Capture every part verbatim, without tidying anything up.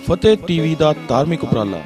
ਫਤਿਹ TV ਦਾ ਧਾਰਮਿਕ ਉਪਰਾਲਾ।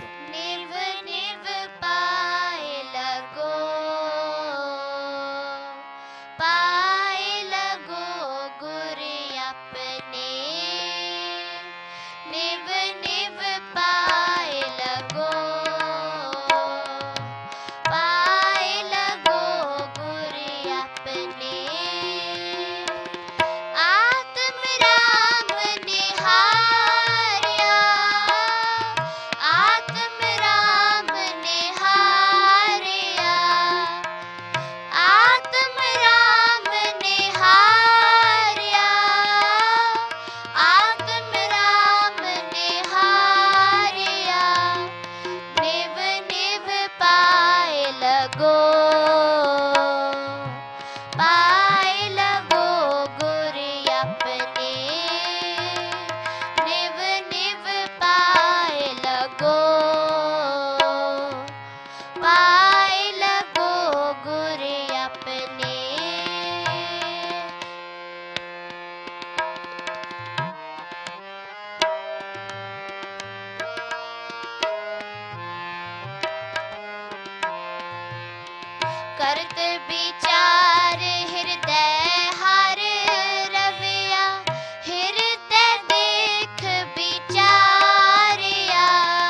करत विचार हृदय हर रविया, हृदय देख विचारिया।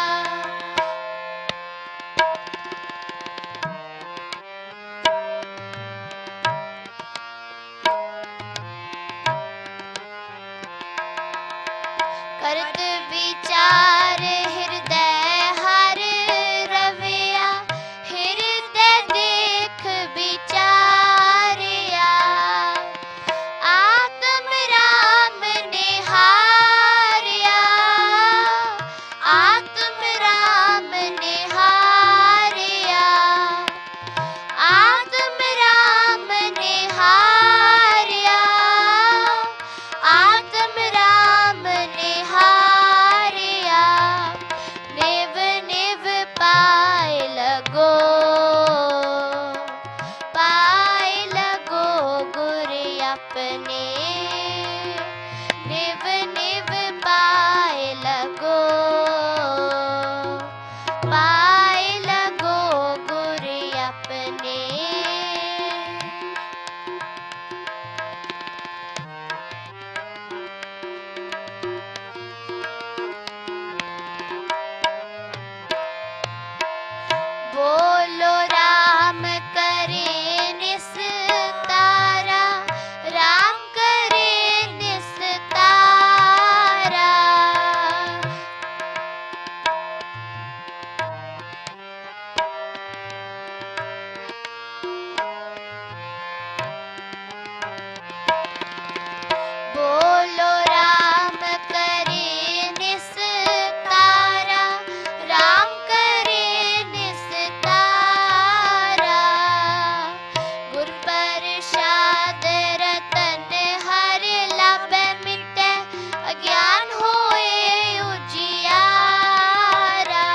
करत विचार हृदय हर रविया, हृदय देख विचारिया। आत्म राम निहारिया, आत्म राम निहारिया, आत्म राम निहारिया, आत्म राम निहारिया। निव निव पाए लगो, पाए लगो गुर अपने। निव निव पाए लगो, पाए लगो गुर अपने। बोलो राम करे निस्तारा, राम करे निस्तारा। बोलो राम करे निस्तारा, राम करे निस्तारा। गुर प्रसाद रतन हर लाभे मिटे, अज्ञान होए उजियारा।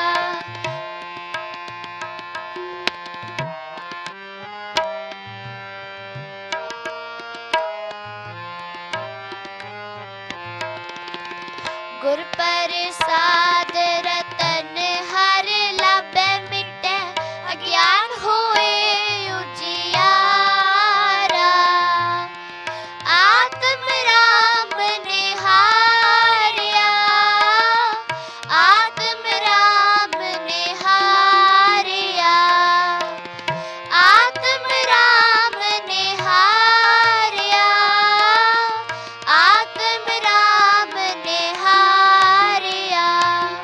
गुर प्रसाद रतन हर लाभे मिटे, अज्ञान होए उजियारा। आत्म राम निहारिया, आत्म राम निहारिया, आत्म राम निहारिया, आत्म राम निहारिया।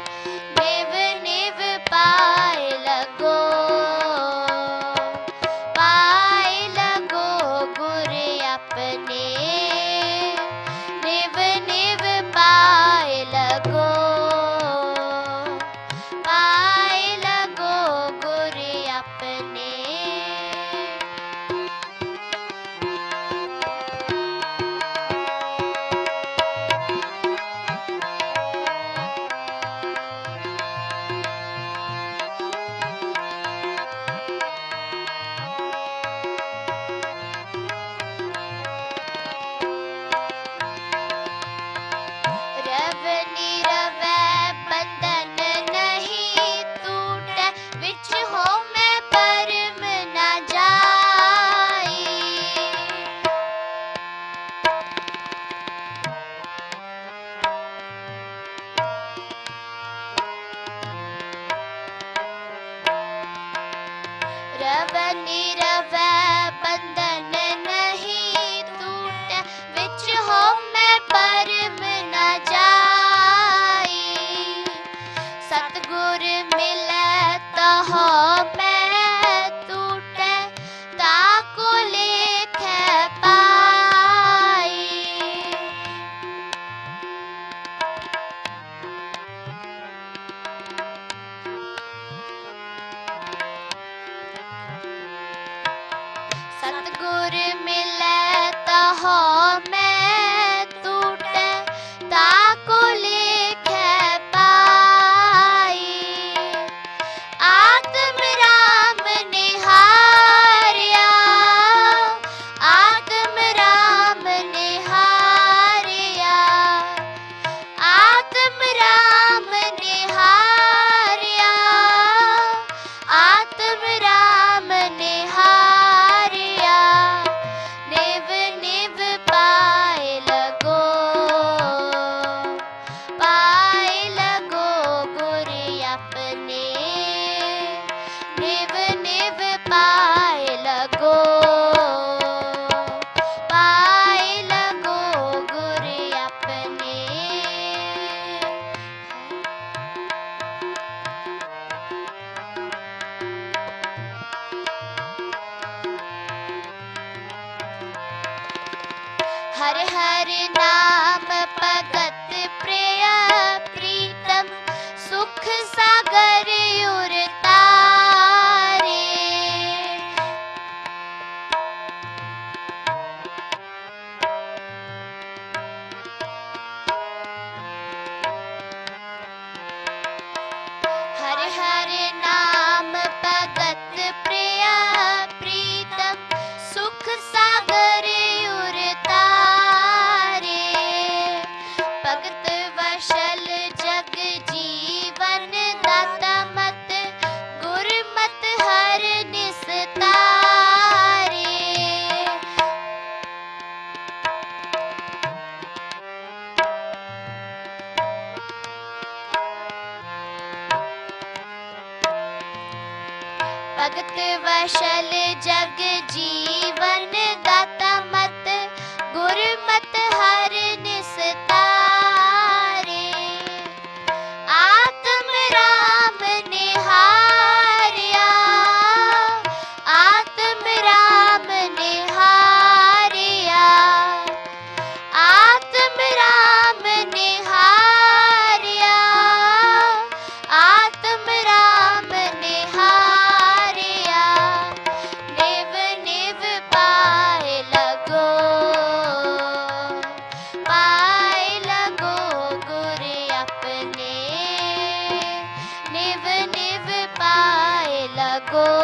रवै निरवै बंधन नहीं टूटै, विच हो मैं परम न जाई। सतगुर मिलै तो हो मैं टूटै, ताको लेखै पाई। सतगुर मिलै तो हो मैं टूटै, ताको लेखै पाई। आत्म राम निहारिया, आत्म राम निहारिया, आत्म राम निहारिया, आत्म राम निहारिया। निव निव पाए लगो, पाए लगो गुर अपने। निव निव पाए लगो, पाए लगो गुर अपने। हर हर नाम भगत प्रिय प्रीतम, सुख सागर उर तारे। हर हर नाम भगत प्रिय प्रीतम, सुख सागर उर तारे। भगत वशल जग जीवन दाता मत, गुरमत हर निस्तारे। भगत वशल जग जीवन दाता मत, गुरमत हर निस्तारे। आत्म राम निहारिया, आत्म राम निहारिया, आत्म राम निहारिया, आत्म राम निहारिया। निव निव पाए लगो, पाए लगो गुर अपने। निव निव पाए लगो,